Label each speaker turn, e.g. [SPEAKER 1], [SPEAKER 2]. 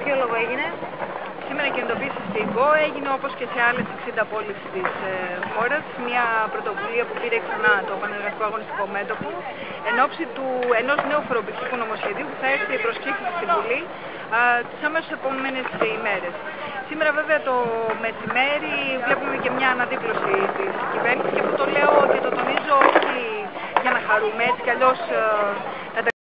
[SPEAKER 1] ποιο λόγο έγινε?
[SPEAKER 2] Σήμερα η κινητοποίηση στην ΚΟ έγινε όπως και σε άλλες 60 πόλεις της χώρας. Μια πρωτοβουλία που πήρε ξανά το Πανελλαδικό Αγωνιστικό Μέτωπο εν ώψη ενός νέου φορομπηξικού νομοσχεδίου που θα έρθει προς ψήφιση στη Βουλή τις αμέσως επόμενες ημέρες. Σήμερα βέβαια το μεσημέρι βλέπουμε και μια αναδίπλωση της κυβέρνησης και που το λέω και το τονίζω όχι για να χαρούμε, έτσι κι αλλιώς